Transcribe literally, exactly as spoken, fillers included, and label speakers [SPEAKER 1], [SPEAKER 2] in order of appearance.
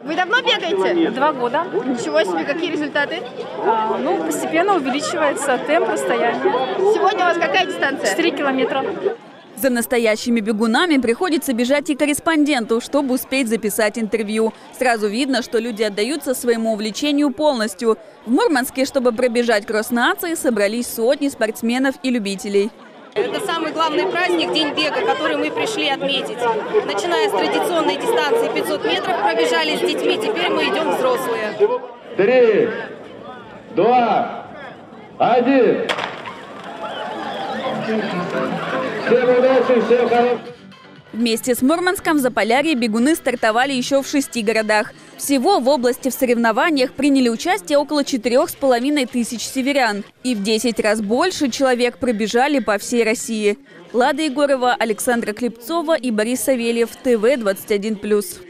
[SPEAKER 1] Вы давно бегаете?
[SPEAKER 2] Два года.
[SPEAKER 1] Ничего себе, какие результаты?
[SPEAKER 2] А, ну, постепенно увеличивается темп расстояния.
[SPEAKER 1] Сегодня у вас какая дистанция?
[SPEAKER 2] Четыре километра.
[SPEAKER 3] За настоящими бегунами приходится бежать и корреспонденту, чтобы успеть записать интервью. Сразу видно, что люди отдаются своему увлечению полностью. В Мурманске, чтобы пробежать кросс нации, собрались сотни спортсменов и любителей.
[SPEAKER 4] Это самый главный праздник, День бега, который мы пришли отметить. Начиная с традиционной дистанции пятьсот метров, пробежали с детьми, теперь мы идем взрослые.
[SPEAKER 5] Три, два, один. Всем удачи, всем хорошего.
[SPEAKER 3] Вместе с Мурманском в Заполярье бегуны стартовали еще в шести городах. Всего в области в соревнованиях приняли участие около четырех с половиной тысяч северян. И в десять раз больше человек пробежали по всей России. Лада Егорова, Александра Клепцова и Борис Савельев. ТВ двадцать один плюс.